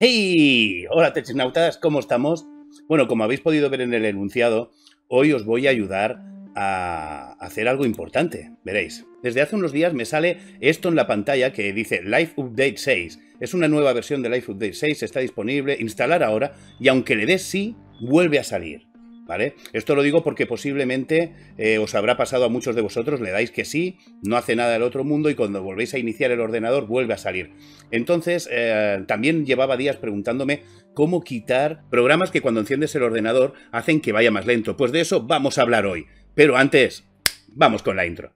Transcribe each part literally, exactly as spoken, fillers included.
¡Hey! Hola, technautas, ¿cómo estamos? Bueno, como habéis podido ver en el enunciado, hoy os voy a ayudar a hacer algo importante, veréis. Desde hace unos días me sale esto en la pantalla que dice Live Update seis. Es una nueva versión de Live Update seis, está disponible, instalar ahora, y aunque le des sí, vuelve a salir. ¿Vale? Esto lo digo porque posiblemente eh, os habrá pasado a muchos de vosotros, le dais que sí, no hace nada del otro mundo y cuando volvéis a iniciar el ordenador vuelve a salir. Entonces, eh, también llevaba días preguntándome cómo quitar programas que cuando enciendes el ordenador hacen que vaya más lento. Pues de eso vamos a hablar hoy. Pero antes, vamos con la intro.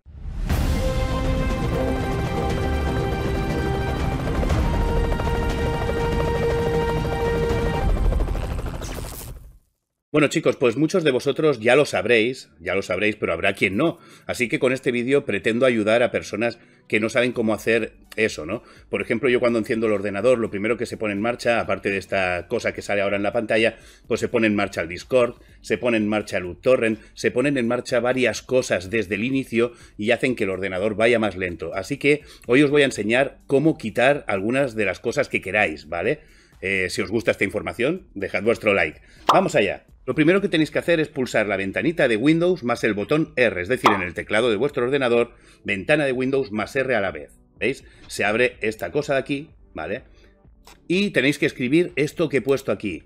Bueno chicos, pues muchos de vosotros ya lo sabréis, ya lo sabréis, pero habrá quien no. Así que con este vídeo pretendo ayudar a personas que no saben cómo hacer eso, ¿no? Por ejemplo, yo cuando enciendo el ordenador, lo primero que se pone en marcha, aparte de esta cosa que sale ahora en la pantalla, pues se pone en marcha el Discord, se pone en marcha el uTorrent, se ponen en marcha varias cosas desde el inicio y hacen que el ordenador vaya más lento. Así que hoy os voy a enseñar cómo quitar algunas de las cosas que queráis, ¿vale? Eh, si os gusta esta información, dejad vuestro like. ¡Vamos allá! Lo primero que tenéis que hacer es pulsar la ventanita de Windows más el botón R, es decir, en el teclado de vuestro ordenador, ventana de Windows más R a la vez. ¿Veis? Se abre esta cosa de aquí, ¿vale? Y tenéis que escribir esto que he puesto aquí,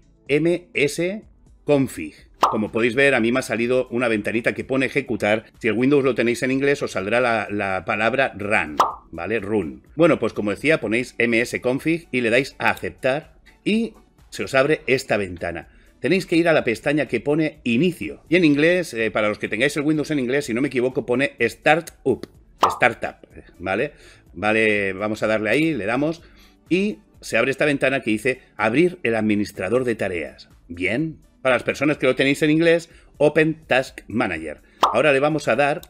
msconfig. Como podéis ver, a mí me ha salido una ventanita que pone ejecutar. Si el Windows lo tenéis en inglés, os saldrá la, la palabra run, ¿vale? Run. Bueno, pues como decía, ponéis msconfig y le dais a aceptar y se os abre esta ventana. Tenéis que ir a la pestaña que pone Inicio. Y en inglés, eh, para los que tengáis el Windows en inglés, si no me equivoco, pone Startup. Startup, ¿vale? Vale, vamos a darle ahí, le damos y se abre esta ventana que dice Abrir el administrador de tareas. Bien. Para las personas que lo tenéis en inglés, Open Task Manager. Ahora le vamos a dar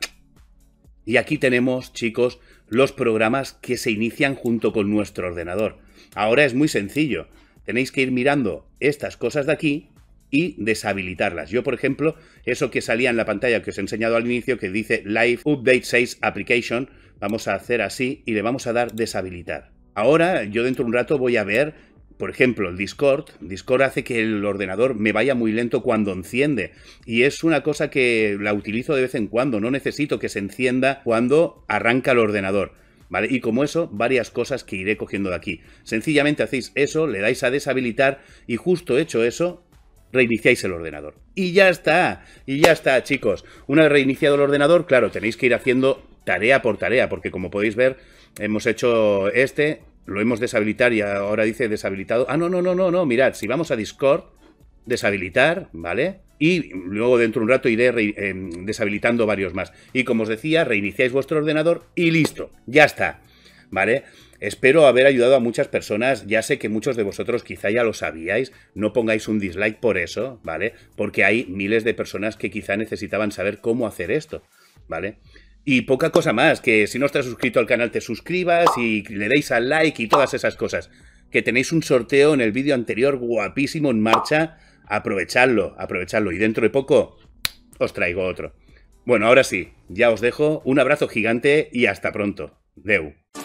y aquí tenemos, chicos, los programas que se inician junto con nuestro ordenador. Ahora es muy sencillo. Tenéis que ir mirando estas cosas de aquí y deshabilitarlas. Yo, por ejemplo, eso que salía en la pantalla que os he enseñado al inicio, que dice Live Update seis Application, vamos a hacer así y le vamos a dar deshabilitar. Ahora, yo dentro de un rato voy a ver, por ejemplo, el Discord. Discord hace que el ordenador me vaya muy lento cuando enciende. Y es una cosa que la utilizo de vez en cuando. No necesito que se encienda cuando arranca el ordenador. ¿Vale? Y como eso, varias cosas que iré cogiendo de aquí. Sencillamente hacéis eso, le dais a deshabilitar y justo hecho eso, reiniciáis el ordenador. Y ya está, y ya está, chicos. Una vez reiniciado el ordenador, claro, tenéis que ir haciendo tarea por tarea, porque como podéis ver, hemos hecho este, lo hemos deshabilitado y ahora dice deshabilitado. Ah, no, no, no, no, no, mirad, si vamos a Discord, deshabilitar, ¿vale? Y luego dentro de un rato iré eh, deshabilitando varios más. Y como os decía, reiniciáis vuestro ordenador y listo, ya está, ¿vale? Espero haber ayudado a muchas personas. Ya sé que muchos de vosotros quizá ya lo sabíais. No pongáis un dislike por eso, ¿vale? Porque hay miles de personas que quizá necesitaban saber cómo hacer esto, ¿vale? Y poca cosa más, que si no estás suscrito al canal te suscribas y le deis al like y todas esas cosas. Que tenéis un sorteo en el vídeo anterior guapísimo en marcha. Aprovechadlo, aprovechadlo. Y dentro de poco os traigo otro. Bueno, ahora sí, ya os dejo. Un abrazo gigante y hasta pronto. Deu.